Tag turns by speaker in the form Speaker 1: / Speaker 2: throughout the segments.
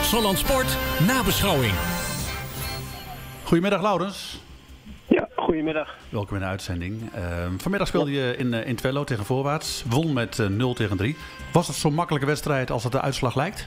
Speaker 1: Noord-Holland Sport nabeschouwing.
Speaker 2: Goedemiddag Laurens.
Speaker 3: Ja, goedemiddag.
Speaker 2: Welkom in de uitzending. Vanmiddag speelde je in Twello tegen Voorwaarts. Won met 0-3. Was het zo'n makkelijke wedstrijd als het de uitslag lijkt?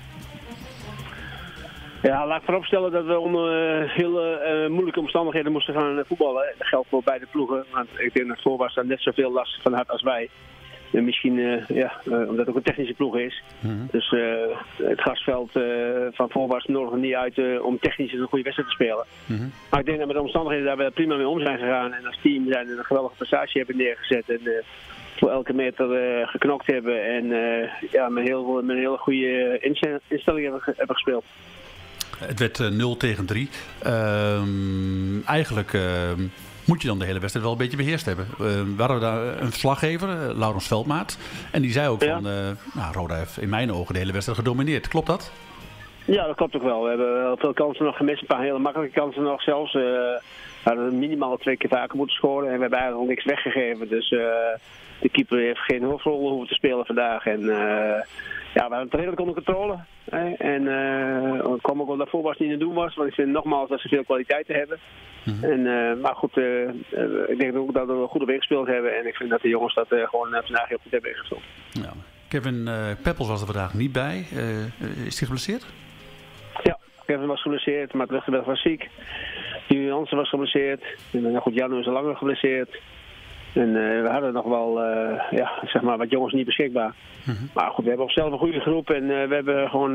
Speaker 3: Ja, laat ik vooropstellen dat we onder hele moeilijke omstandigheden moesten gaan voetballen. Dat geldt voor beide ploegen. Want ik denk dat Voorwaarts daar net zoveel last van had als wij. En misschien, omdat het ook een technische ploeg is. Mm-hmm. Dus het gasveld van Voorwaarts nodig niet uit om technisch een goede wedstrijd te spelen. Mm-hmm. Maar ik denk dat met de omstandigheden daar we prima mee om zijn gegaan. En als team zijn we een geweldige prestatie hebben neergezet. En voor elke meter geknokt hebben. En met een hele goede instelling hebben gespeeld.
Speaker 2: Het werd 0-3. Eigenlijk moet je dan de hele wedstrijd wel een beetje beheerst hebben. We hadden daar een verslaggever, Laurens Veldmaat. En die zei ook van, Roda heeft in mijn ogen de hele wedstrijd gedomineerd. Klopt dat? Ja, dat klopt ook wel. We hebben wel veel kansen nog gemist. Een paar hele makkelijke kansen nog zelfs. We hadden minimaal 2 keer vaker moeten scoren. En we hebben eigenlijk al niks weggegeven. Dus de keeper heeft geen hoofdrol hoeven te spelen vandaag. En we hadden het redelijk onder controle. En het kwam ook wel dat Voorwaarts niet te doen was. Want ik vind nogmaals dat ze veel kwaliteiten hebben. Mm-hmm. Maar goed, ik denk ook dat we goed op ingespeeld hebben. En ik vind dat de jongens dat gewoon vandaag heel goed hebben ingevuld. Ja. Kevin Peppels was er vandaag niet bij. Is hij geblesseerd?
Speaker 3: Ja, Kevin was geblesseerd. Maar Luchtenberg was ziek. Julian Jansen was geblesseerd. En goed, Jan is al langer geblesseerd. En we hadden nog wel wat jongens niet beschikbaar. Mm-hmm. Maar goed, we hebben ook zelf een goede groep. En we hebben gewoon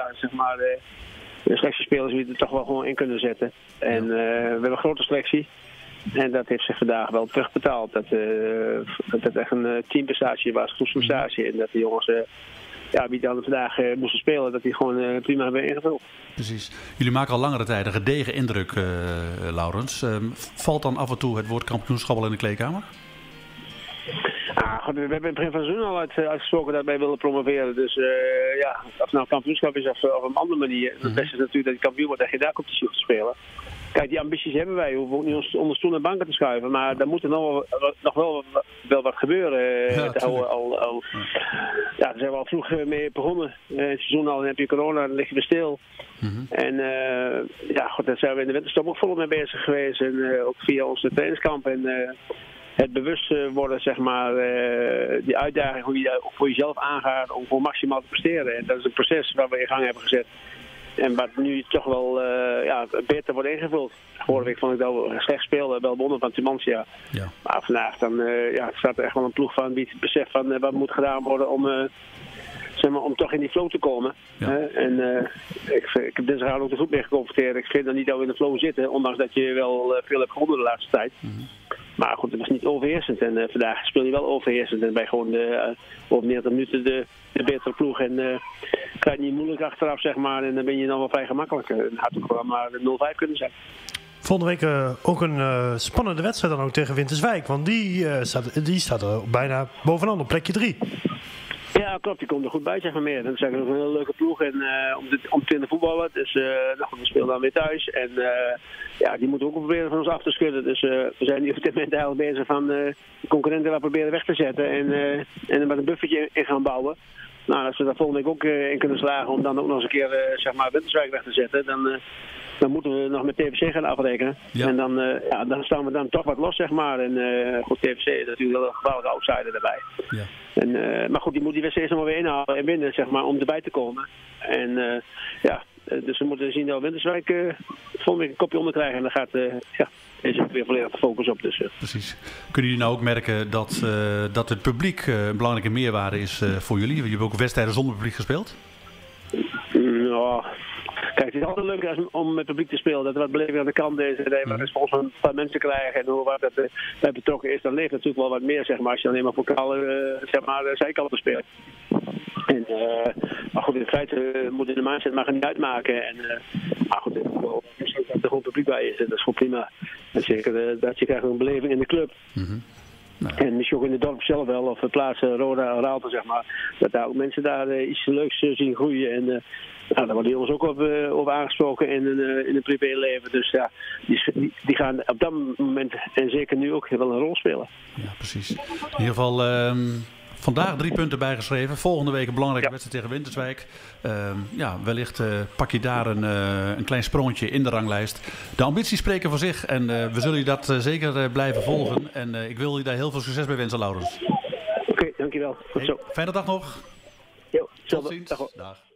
Speaker 3: de selectiespelers die er toch wel gewoon in kunnen zetten. En we hebben een grote selectie. En dat heeft zich vandaag wel terugbetaald. Dat het echt een teamprestatie was, groepsprestatie. En dat de jongens wie dan vandaag moesten spelen, dat die gewoon prima hebben ingevuld.
Speaker 2: Precies. Jullie maken al langere tijd een gedegen indruk, Laurens. Valt dan af en toe het woord kampioenschap al in de kleedkamer?
Speaker 3: We hebben in het begin van het seizoen al uitgesproken dat wij willen promoveren. Dus of het nou kampioenschap is of op een andere manier. Het beste is natuurlijk dat je kampioen wordt en geen competitie hoeft te spelen. Kijk, die ambities hebben wij. We hoeven ook niet onder stoel en banken te schuiven. Maar daar moet er nog wel wat gebeuren. Daar zijn we al vroeg mee begonnen. Het seizoen al, dan heb je corona, dan lig je weer stil. Mm-hmm. En daar zijn we in de winterstop ook volop mee bezig geweest. En ook via onze trainingskamp. En het bewust worden, zeg maar, die uitdaging, hoe je dat ook voor jezelf aangaat om voor maximaal te presteren. En dat is een proces waar we in gang hebben gezet. En wat nu toch wel beter wordt ingevuld. Vorige week vond ik dat we slecht speelden, wel wonnen van Tumancia. Ja. Maar vandaag dan staat er echt wel een ploeg van die het beseft van wat moet gedaan worden om toch in die flow te komen. Ja. Ik heb dinsdag ook de groep mee geconfronteerd. Ik vind dan niet dat we in de flow zitten, ondanks dat je wel veel hebt gewonnen de laatste tijd. Mm-hmm. Maar goed, het was niet overheersend. En vandaag speel je wel overheersend. En bij gewoon over 90 minuten de betere ploeg. En krijg je niet moeilijk achteraf, zeg maar. En dan ben je dan wel vrij gemakkelijk. Het had ook wel maar 0-5 kunnen zijn.
Speaker 4: Volgende week ook een spannende wedstrijd dan ook tegen Winterswijk. Want die staat er bijna bovenaan op plekje 3.
Speaker 3: Ja, klopt. Die komt er goed bij, zeg maar meer. Dat is eigenlijk een hele leuke ploeg en, om te kunnen voetballen. Dus we spelen dan weer thuis. En die moeten ook proberen van ons af te schudden. Dus we zijn nu op dit moment eigenlijk bezig van de concurrenten wel proberen weg te zetten. En er met een buffertje in gaan bouwen. Nou, als we daar volgende week ook in kunnen slagen om dan ook nog eens een keer Winterswijk weg te zetten. Dan moeten we nog met TFC gaan afrekenen. Ja. En dan staan we dan toch wat los, zeg maar. En goed, TFC is natuurlijk wel een geweldige outsider erbij. Ja. Maar goed, die moet die wedstrijd eerst nog maar weer inhalen en winnen, zeg maar, om erbij te komen. En dus we moeten zien dat Winterswijk volgende week een kopje onder krijgen. En dan gaat is ook weer volledig de focus op. Dus,
Speaker 2: Precies. Kunnen jullie nou ook merken dat het publiek een belangrijke meerwaarde is voor jullie? Je hebt ook wedstrijden zonder publiek gespeeld?
Speaker 3: Kijk, het is altijd leuk om met publiek te spelen. Dat er wat beleving aan de kant is. En dat je wat respons van een paar mensen krijgen. En hoe wat dat bij betrokken is. Dan leeft natuurlijk wel wat meer, zeg maar. Als je alleen maar vocaal, zijkanten speelt. Maar goed, in feite moet in de mindset maar niet uitmaken. Maar goed, dat er gewoon publiek bij is. Dat is gewoon prima. En zeker dat je krijgt een beleving in de club. Mm-hmm. Nou. En misschien ook in het dorp zelf wel, of de plaats Roda, Raalte, zeg maar. Dat daar ook mensen daar iets leuks zien groeien. En daar worden jongens ook op aangesproken in een privéleven. Dus ja, die gaan op dat moment en zeker nu ook wel een rol spelen.
Speaker 2: Ja, precies. In ieder geval Vandaag 3 punten bijgeschreven. Volgende week een belangrijke wedstrijd tegen Winterswijk. Wellicht pak je daar een klein sprongetje in de ranglijst. De ambities spreken voor zich en we zullen je dat zeker blijven volgen. En ik wil je daar heel veel succes bij wensen, Laurens.
Speaker 3: Oké, dankjewel. Goed zo.
Speaker 2: Fijne dag nog.
Speaker 3: Jo,
Speaker 2: tot ziens.
Speaker 3: Dag.
Speaker 2: Dag.